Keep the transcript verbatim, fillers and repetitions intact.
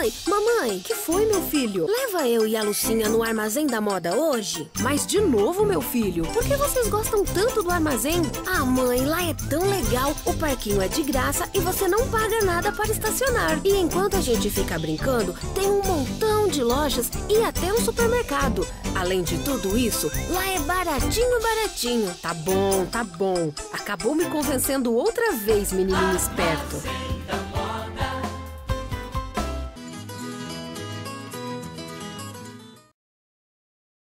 Mamãe, mamãe, que foi, meu filho? Leva eu e a Lucinha no Armazém da Moda hoje? Mas de novo, meu filho, por que vocês gostam tanto do armazém? Ah, mãe, lá é tão legal. O parquinho é de graça e você não paga nada para estacionar. E enquanto a gente fica brincando, tem um montão de lojas e até um supermercado. Além de tudo isso, lá é baratinho, baratinho. Tá bom, tá bom. Acabou me convencendo outra vez, menininho esperto.